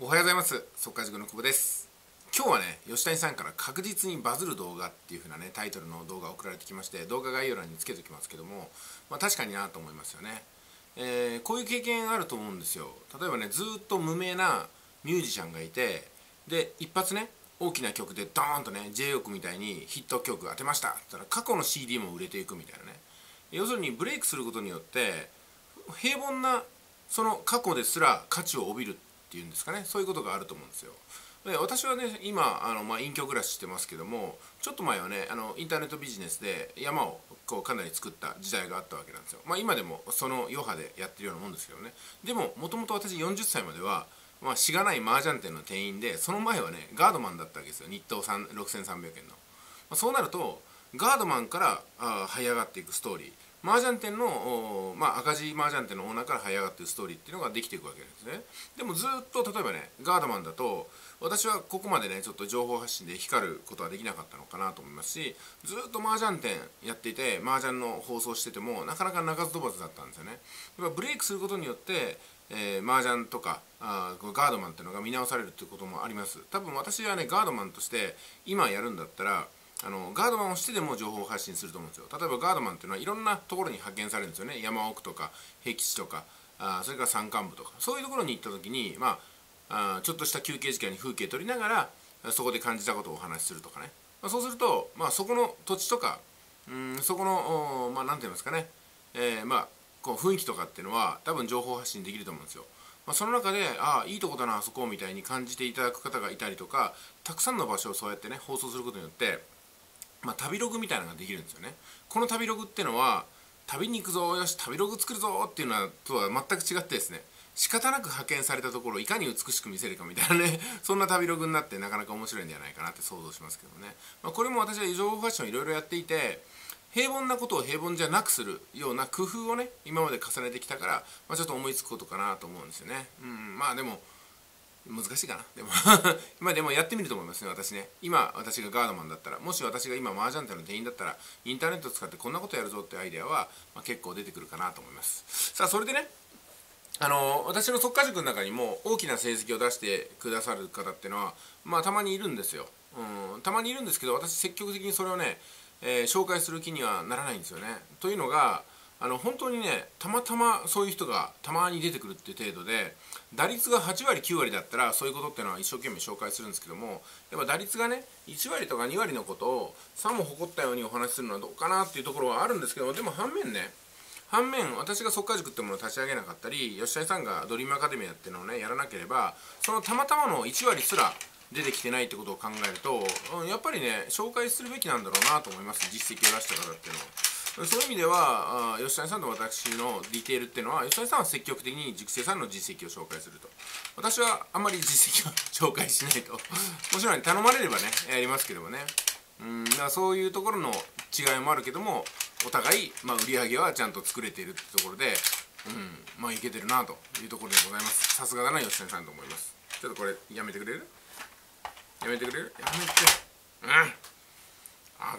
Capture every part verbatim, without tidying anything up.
おはようございます。速稼塾の久保です。今日はね、吉谷さんから確実にバズる動画っていう風なね、タイトルの動画が送られてきまして、動画概要欄につけておきますけども、まあ確かになと思いますよね。えー、こういう経験あると思うんですよ。例えばね、ずーっと無名なミュージシャンがいて、で、一発ね、大きな曲でドーンとね、ジェイヨークみたいにヒット曲当てましたって言ったら過去の シーディー も売れていくみたいなね。要するにブレイクすることによって、平凡なその過去ですら価値を帯びるっていうんですかね、そういうことがあると思うんですよ。で私はね今あの、まあ、隠居暮らししてますけども、ちょっと前はねあのインターネットビジネスで山をこうかなり作った時代があったわけなんですよ。まあ、今でもその余波でやってるようなもんですけどね。でももともと私よんじゅっさいまでは、まあ、しがない麻雀店の店員で、その前はねガードマンだったわけですよ。日当ろくせんさんびゃくえんの、まあ、そうなるとガードマンからあ這い上がっていくストーリー、麻雀店の、まあ、赤字麻雀店のオーナーから這い上がっているストーリーっていうのができていくわけですね。でもずっと例えばねガードマンだと私はここまでねちょっと情報発信で光ることはできなかったのかなと思いますし、ずっと麻雀店やっていて麻雀の放送しててもなかなか鳴かず飛ばずだったんですよね。やっぱブレイクすることによって、えー、麻雀とかあーガードマンっていうのが見直されるっていうこともあります。多分私はねガードマンとして今やるんだったらあのガードマンをしてでも情報を発信すると思うんですよ。例えばガードマンっていうのはいろんなところに派遣されるんですよね。山奥とか僻地とかあそれから山間部とか、そういうところに行った時に、まあ、あちょっとした休憩時間に風景撮りながらそこで感じたことをお話しするとかね、まあ、そうすると、まあ、そこの土地とかうんそこのまあ何て言いますかね、えー、まあこう雰囲気とかっていうのは多分情報発信できると思うんですよ。まあ、その中でああいいとこだなあそこみたいに感じていただく方がいたりとか、たくさんの場所をそうやってね放送することによってまあ、旅ログみたいなのができるんですよね。この旅ログっていうのは旅に行くぞよし旅ログ作るぞっていうのとは全く違ってですね、仕方なく派遣されたところをいかに美しく見せるかみたいなねそんな旅ログになってなかなか面白いんじゃないかなって想像しますけどね。まあ、これも私は情報ファッションいろいろやっていて、平凡なことを平凡じゃなくするような工夫をね今まで重ねてきたから、まあ、ちょっと思いつくことかなと思うんですよね。うん、まあでも難しいかな。でもまあでもやってみると思いますね。私ね今私がガードマンだったら、もし私が今麻雀店の店員だったらインターネットを使ってこんなことやるぞっていうアイデアは、まあ、結構出てくるかなと思います。さあそれでね、あの私の速稼塾の中にも大きな成績を出してくださる方っていうのはまあたまにいるんですよ。うん、たまにいるんですけど、私積極的にそれをね、えー、紹介する気にはならないんですよね。というのがあの本当にねたまたまそういう人がたまに出てくるっていう程度で、打率がはちわりきゅうわりだったらそういうことっていうのは一生懸命紹介するんですけども、やっぱ打率がねいちわりとかにわりのことをさも誇ったようにお話しするのはどうかなっていうところはあるんですけども、でも反面ね反面私が速稼塾ってものを立ち上げなかったり、吉谷さんがドリームアカデミアっていうのをねやらなければ、そのたまたまのいちわりすら出てきてないってことを考えると、やっぱりね紹介するべきなんだろうなと思います。実績を出した方っていうのは。そういう意味では吉谷さんと私のディテールっていうのは、吉谷さんは積極的に塾生さんの実績を紹介すると、私はあんまり実績を紹介しないともちろん頼まれればねやりますけどもね。うんだからそういうところの違いもあるけども、お互い、まあ、売り上げはちゃんと作れているってところで、うんまあいけてるなというところでございます。さすがだな吉谷さんと思います。ちょっとこれやめてくれるやめてくれるやめてうんあ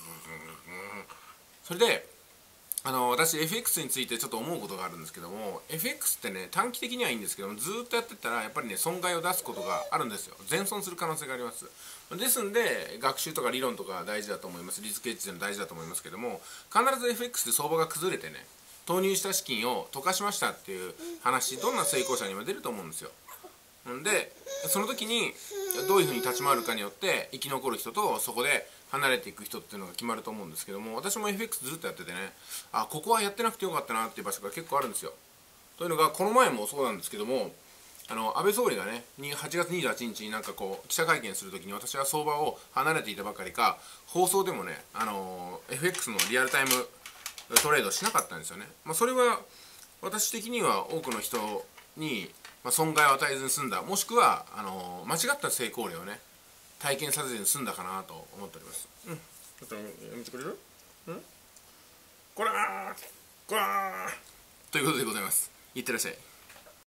それであの私 エフエックス についてちょっと思うことがあるんですけども、 エフエックス ってね短期的にはいいんですけども、ずーっとやってったらやっぱりね損害を出すことがあるんですよ。全損する可能性があります。ですんで学習とか理論とか大事だと思います。リスクヘッジでも大事だと思いますけども、必ず エフエックス で相場が崩れてね投入した資金を溶かしましたっていう話、どんな成功者にも出ると思うんですよ。でその時にどういうふうに立ち回るかによって生き残る人とそこで離れていく人っていうのが決まると思うんですけども、私も エフエックス ずっとやっててね、あここはやってなくてよかったなっていう場所が結構あるんですよ。というのがこの前もそうなんですけども、あの安倍総理がねはちがつにじゅうはちにちになんかこう記者会見するときに、私は相場を離れていたばかりか放送でもね、あの エフエックス のリアルタイムトレードしなかったんですよね。まあ、それは私的には多くの人に損害を与えずに済んだ、もしくはあの間違った成功例をね体験させずに済んだかなと思っております。うん、ちょっとやめてくれる？うん？こらーこらーということでございます。いってらっしゃい。